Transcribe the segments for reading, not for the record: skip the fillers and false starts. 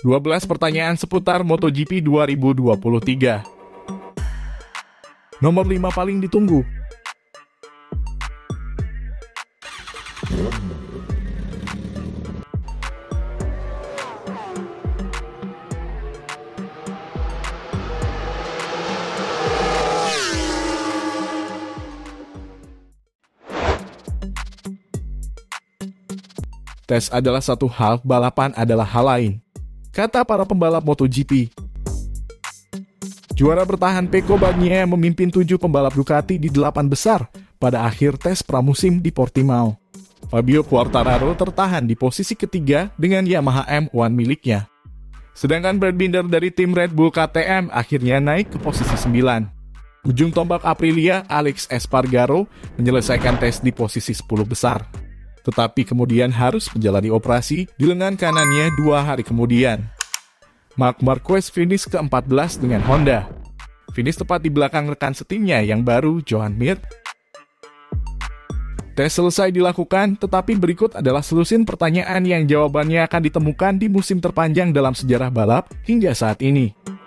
12 pertanyaan seputar MotoGP 2023. Nomor 5 paling ditunggu. Tes adalah satu hal, balapan adalah hal lain, kata para pembalap MotoGP. Juara bertahan Pecco Bagnaia memimpin 7 pembalap Ducati di 8 besar pada akhir tes pramusim di Portimao. Fabio Quartararo tertahan di posisi ketiga dengan Yamaha M1 miliknya. Sedangkan Brad Binder dari tim Red Bull KTM akhirnya naik ke posisi 9. Ujung tombak Aprilia, Alex Espargaro, menyelesaikan tes di posisi 10 besar. Tetapi kemudian harus menjalani operasi di lengan kanannya 2 hari kemudian. Marc Marquez finish ke-14 dengan Honda. Finish tepat di belakang rekan setimnya yang baru, Joan Mir. Tes selesai dilakukan, tetapi berikut adalah selusin pertanyaan yang jawabannya akan ditemukan di musim terpanjang dalam sejarah balap hingga saat ini.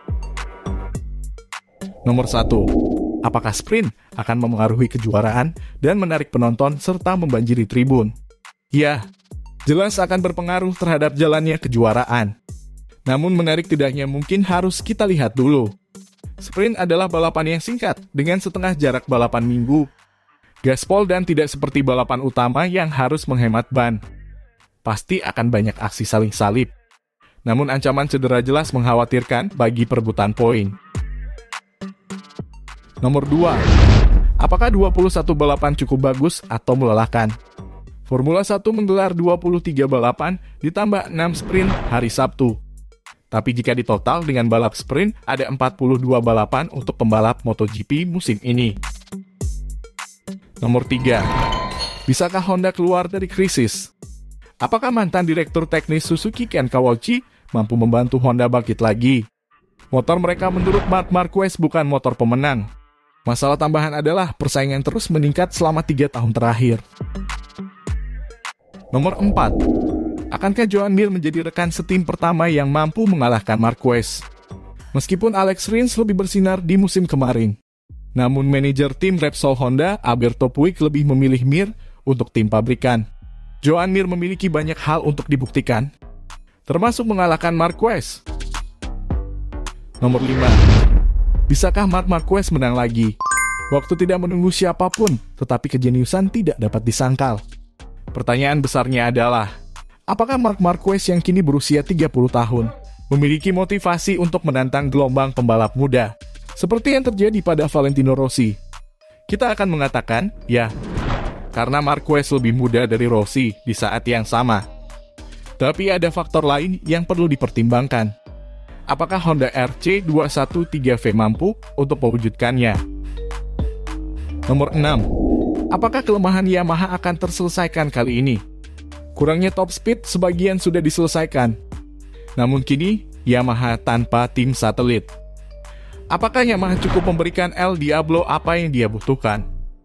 Nomor 1. Apakah sprint akan memengaruhi kejuaraan dan menarik penonton serta membanjiri tribun? Ya, jelas akan berpengaruh terhadap jalannya kejuaraan. Namun menarik tidaknya mungkin harus kita lihat dulu. Sprint adalah balapan yang singkat dengan setengah jarak balapan minggu. Gaspol dan tidak seperti balapan utama yang harus menghemat ban. Pasti akan banyak aksi saling salib. Namun ancaman cedera jelas mengkhawatirkan bagi perebutan poin. Nomor 2. Apakah 21 balapan cukup bagus atau melelahkan? Formula 1 menggelar 23 balapan ditambah 6 sprint hari Sabtu. Tapi jika ditotal dengan balap sprint, ada 42 balapan untuk pembalap MotoGP musim ini. Nomor 3. Bisakah Honda keluar dari krisis? Apakah mantan Direktur Teknis Suzuki Ken Kawauchi mampu membantu Honda bangkit lagi? Motor mereka menurut Marc Marquez bukan motor pemenang. Masalah tambahan adalah persaingan terus meningkat selama 3 tahun terakhir. Nomor 4. Akankah Joan Mir menjadi rekan setim pertama yang mampu mengalahkan Marquez? Meskipun Alex Rins lebih bersinar di musim kemarin, namun manajer tim Repsol Honda, Alberto Puig, lebih memilih Mir untuk tim pabrikan. Joan Mir memiliki banyak hal untuk dibuktikan, termasuk mengalahkan Marquez. Nomor 5. Bisakah Marc Marquez menang lagi? Waktu tidak menunggu siapapun, tetapi kejeniusan tidak dapat disangkal. Pertanyaan besarnya adalah, apakah Marc Marquez yang kini berusia 30 tahun memiliki motivasi untuk menantang gelombang pembalap muda, seperti yang terjadi pada Valentino Rossi? Kita akan mengatakan, ya, karena Marquez lebih muda dari Rossi di saat yang sama. Tapi ada faktor lain yang perlu dipertimbangkan. Apakah Honda RC213V mampu untuk mewujudkannya? Nomor 6. Apakah kelemahan Yamaha akan terselesaikan kali ini? Kurangnya top speed sebagian sudah diselesaikan. Namun kini, Yamaha tanpa tim satelit. Apakah Yamaha cukup memberikan El Diablo apa yang dia butuhkan?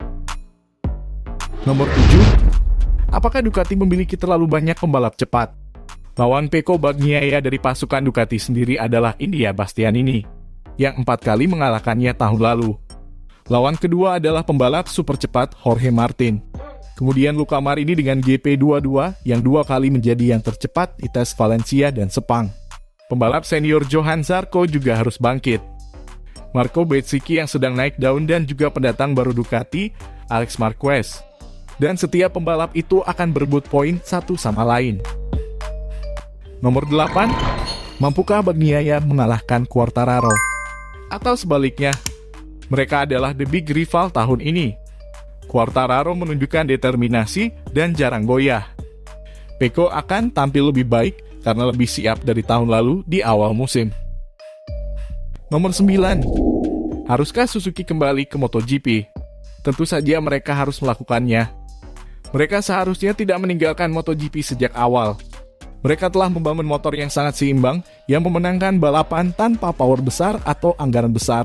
Nomor 7. Apakah Ducati memiliki terlalu banyak pembalap cepat? Lawan Pecco Bagnaia dari pasukan Ducati sendiri adalah India Bastianini, yang 4 kali mengalahkannya tahun lalu. Lawan kedua adalah pembalap super cepat Jorge Martin. Kemudian Luca Marini dengan GP22 yang 2 kali menjadi yang tercepat di tes Valencia dan Sepang. Pembalap senior Johan Zarco juga harus bangkit. Marco Bezzecchi yang sedang naik daun dan juga pendatang baru Ducati, Alex Marquez. Dan setiap pembalap itu akan berebut poin satu sama lain. Nomor 8. Mampukah Bagnaia mengalahkan Quartararo? Atau sebaliknya, mereka adalah the big rival tahun ini. Quartararo menunjukkan determinasi dan jarang goyah. Pecco akan tampil lebih baik karena lebih siap dari tahun lalu di awal musim. Nomor 9. Haruskah Suzuki kembali ke MotoGP? Tentu saja mereka harus melakukannya. Mereka seharusnya tidak meninggalkan MotoGP sejak awal. Mereka telah membangun motor yang sangat seimbang yang memenangkan balapan tanpa power besar atau anggaran besar.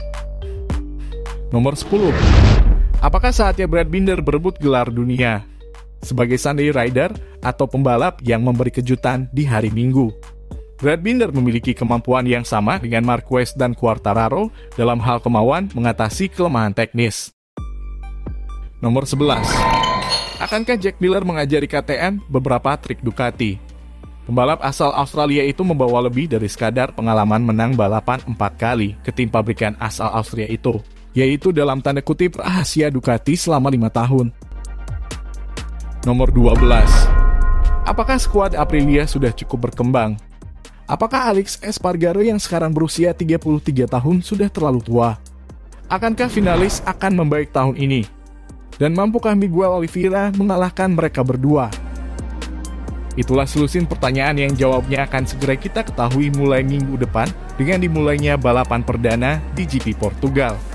Nomor 10. Apakah saatnya Brad Binder berebut gelar dunia sebagai Sunday Rider atau pembalap yang memberi kejutan di hari Minggu? Brad Binder memiliki kemampuan yang sama dengan Marquez dan Quartararo dalam hal kemauan mengatasi kelemahan teknis. Nomor 11. Akankah Jack Miller mengajari KTM beberapa trik Ducati? Pembalap asal Australia itu membawa lebih dari sekadar pengalaman menang balapan 4 kali ke tim pabrikan asal Austria itu, yaitu dalam tanda kutip rahasia Ducati selama 5 tahun. Nomor 12. Apakah skuad Aprilia sudah cukup berkembang? Apakah Alex Espargaro yang sekarang berusia 33 tahun sudah terlalu tua? Akankah finalis akan membaik tahun ini? Dan mampukah Miguel Oliveira mengalahkan mereka berdua? Itulah selusin pertanyaan yang jawabnya akan segera kita ketahui mulai minggu depan dengan dimulainya balapan perdana di GP Portugal.